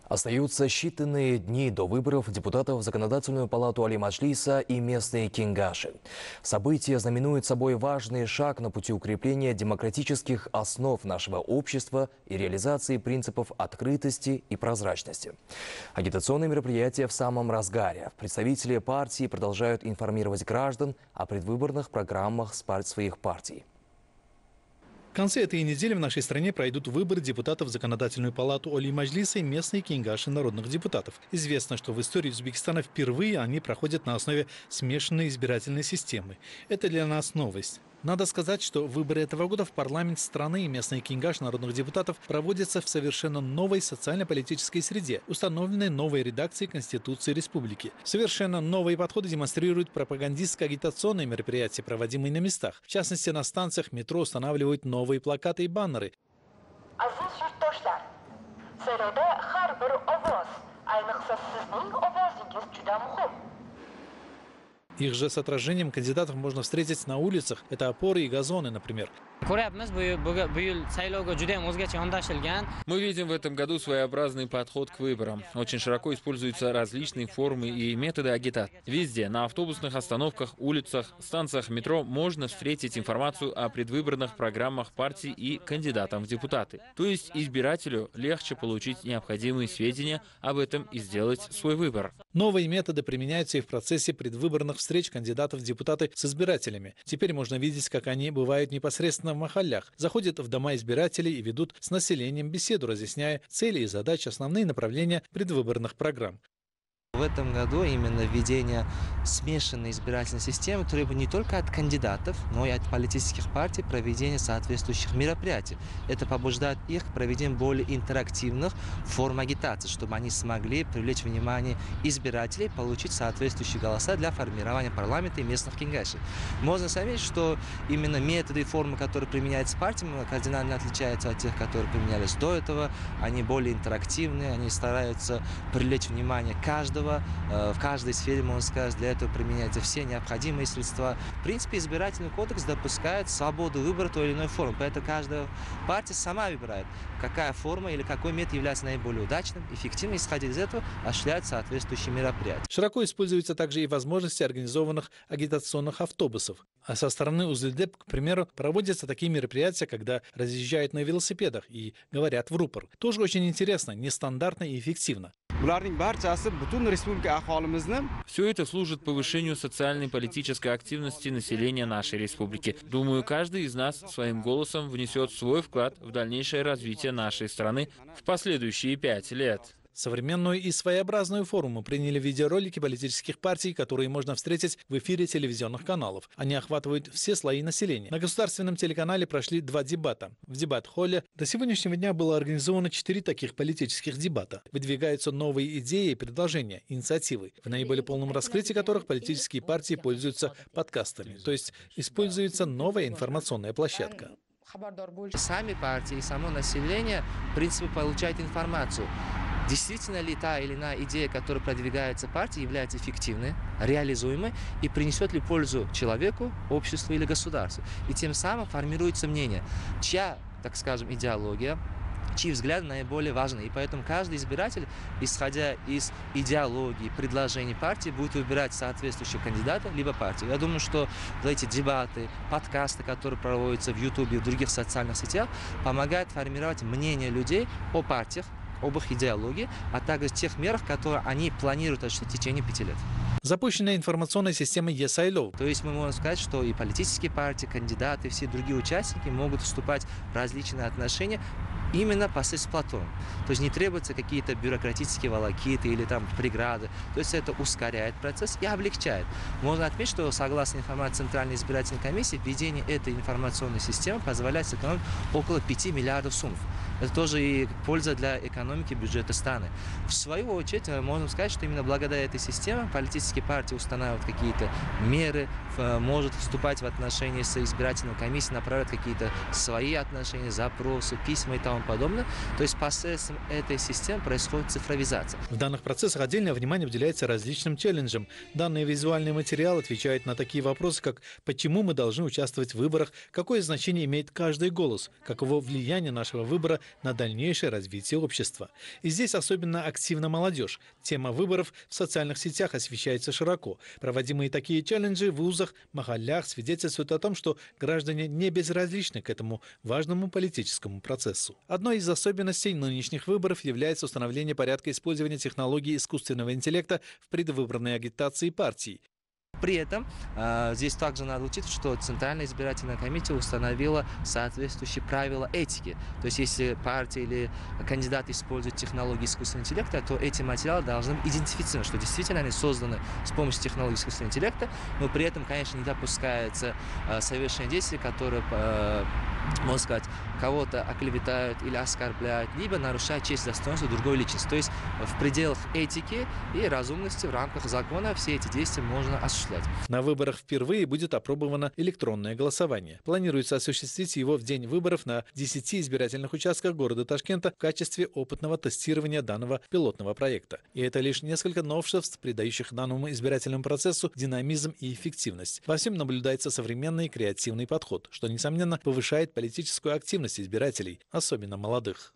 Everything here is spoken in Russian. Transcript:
Остаются считанные дни до выборов депутатов в Законодательную палату Али-Маджлиса и местные кенгаши. Событие знаменует собой важный шаг на пути укрепления демократических основ нашего общества и реализации принципов открытости и прозрачности. Агитационные мероприятия в самом разгаре. Представители партии продолжают информировать граждан о предвыборных программах своих партий. В конце этой недели в нашей стране пройдут выборы депутатов в Законодательную палату Али-Маджлиса и местные кенгаши народных депутатов. Известно, что в истории Узбекистана впервые они проходят на основе смешанной избирательной системы. Это для нас новость. Надо сказать, что выборы этого года в парламент страны и местный кенгаш народных депутатов проводятся в совершенно новой социально-политической среде, установленной новой редакцией Конституции Республики. Совершенно новые подходы демонстрируют пропагандистско-агитационные мероприятия, проводимые на местах. В частности, на станциях метро устанавливают новые плакаты и баннеры. Их же с отражением кандидатов можно встретить на улицах. Это опоры и газоны, например. Мы видим в этом году своеобразный подход к выборам. Очень широко используются различные формы и методы агитации. Везде, на автобусных остановках, улицах, станциях метро можно встретить информацию о предвыборных программах партий и кандидатам в депутаты. То есть избирателю легче получить необходимые сведения об этом и сделать свой выбор. Новые методы применяются и в процессе предвыборных встреч кандидатов в депутаты с избирателями. Теперь можно видеть, как они бывают непосредственно в махаллях, заходят в дома избирателей и ведут с населением беседу, разъясняя цели и задачи, основные направления предвыборных программ. В этом году именно введение смешанной избирательной системы требует не только от кандидатов, но и от политических партий проведения соответствующих мероприятий. Это побуждает их к проведению более интерактивных форм агитации, чтобы они смогли привлечь внимание избирателей, получить соответствующие голоса для формирования парламента и местных кенгашей. Можно заметить, что именно методы и формы, которые применяются партиями, кардинально отличаются от тех, которые применялись до этого. Они более интерактивные, они стараются привлечь внимание каждого. В каждой сфере, можно сказать, для этого применяются все необходимые средства. В принципе, избирательный кодекс допускает свободу выбора той или иной формы. Поэтому каждая партия сама выбирает, какая форма или какой метод является наиболее удачным, эффективным. Исходя из этого, осуществляют соответствующие мероприятия. Широко используются также и возможности организованных агитационных автобусов. А со стороны УЗЛДЭП, к примеру, проводятся такие мероприятия, когда разъезжают на велосипедах и говорят в рупор. Тоже очень интересно, нестандартно и эффективно. Все это служит повышению социальной и политической активности населения нашей республики. Думаю, каждый из нас своим голосом внесет свой вклад в дальнейшее развитие нашей страны в последующие 5 лет. Современную и своеобразную форму приняли видеоролики политических партий, которые можно встретить в эфире телевизионных каналов. Они охватывают все слои населения. На государственном телеканале прошли 2 дебата. В дебат-холле до сегодняшнего дня было организовано 4 таких политических дебата. Выдвигаются новые идеи, предложения, инициативы, в наиболее полном раскрытии которых политические партии пользуются подкастами. То есть используется новая информационная площадка. Сами партии и само население, в принципе, получают информацию. Действительно ли та или иная идея, которая продвигается партией, является эффективной, реализуемой и принесет ли пользу человеку, обществу или государству. И тем самым формируется мнение, чья, так скажем, идеология, чьи взгляды наиболее важны. И поэтому каждый избиратель, исходя из идеологии, предложений партии, будет выбирать соответствующего кандидата либо партию. Я думаю, что эти дебаты, подкасты, которые проводятся в YouTube и в других социальных сетях, помогают формировать мнение людей о партиях, об их идеологии, а также тех мерах, которые они планируют осуществить в течение 5 лет. Запущена информационная система ЕСАЙЛО. То есть мы можем сказать, что и политические партии, кандидаты, и все другие участники могут вступать в различные отношения именно посредством платформ. То есть не требуются какие-то бюрократические волокиты или там преграды. То есть это ускоряет процесс и облегчает. Можно отметить, что согласно информации Центральной избирательной комиссии, введение этой информационной системы позволяет сэкономить около 5 миллиардов сумм. Это тоже и польза для экономики бюджета страны. В свою очередь, можно сказать, что именно благодаря этой системе политические партии устанавливают какие-то меры, может вступать в отношения с избирательной комиссией, направлять какие-то свои отношения, запросы, письма и тому подобное. То есть посредством этой системы происходит цифровизация. В данных процессах отдельное внимание уделяется различным челленджам. Данный визуальный материал отвечает на такие вопросы, как почему мы должны участвовать в выборах, какое значение имеет каждый голос, каково влияние нашего выбора на дальнейшее развитие общества. И здесь особенно активна молодежь. Тема выборов в социальных сетях освещается широко. Проводимые такие челленджи в вузах, махаллях свидетельствуют о том, что граждане не безразличны к этому важному политическому процессу. Одной из особенностей нынешних выборов является установление порядка использования технологий искусственного интеллекта в предвыборной агитации партий. При этом здесь также надо учитывать, что Центральная избирательная комиссия установила соответствующие правила этики. То есть если партия или кандидат используют технологии искусственного интеллекта, то эти материалы должны быть идентифицированы, что действительно они созданы с помощью технологий искусственного интеллекта, но при этом, конечно, не допускается совершение действий, которые, можно сказать, кого-то оклеветают или оскорбляют, либо нарушают честь и достоинство другой личности. То есть в пределах этики и разумности в рамках закона все эти действия можно осуществлять. На выборах впервые будет опробовано электронное голосование. Планируется осуществить его в день выборов на 10 избирательных участках города Ташкента в качестве опытного тестирования данного пилотного проекта. И это лишь несколько новшеств, придающих данному избирательному процессу динамизм и эффективность. Во всем наблюдается современный креативный подход, что, несомненно, повышает политическую активность избирателей, особенно молодых.